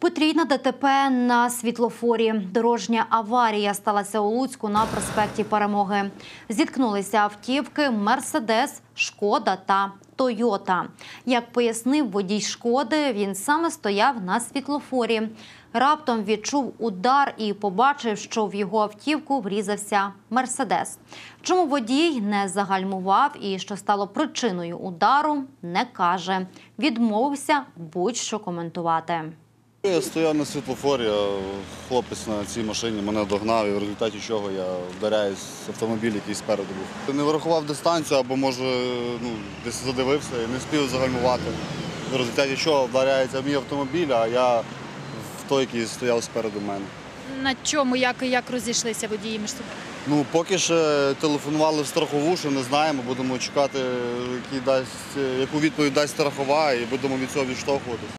Потрійна ДТП на світлофорі. Дорожня аварія сталася у Луцьку на проспекті Перемоги. Зіткнулися автівки «Мерседес», «Шкода» та «Тойота». Як пояснив водій «Шкоди», він саме стояв на світлофорі. Раптом відчув удар і побачив, що в його автівку врізався «Мерседес». Чому водій не загальмував і що стало причиною удару, не каже. Відмовився будь-що коментувати. Я стояв на світлофорі, а хлопець на цій машині мене догнав, і в результаті чого я вдаряюсь в автомобіль, який спереду був. Не врахував дистанцію або, може, десь задивився і не встиг загальмувати. В результаті чого вдаряється мій автомобіль, а я в той, який стояв спереду мене. На чому, як розійшлися водії між собою? Поки що телефонували в страхову, що не знаємо, будемо чекати, яку відповідь дасть страхова, і будемо від цього відштовхуватися.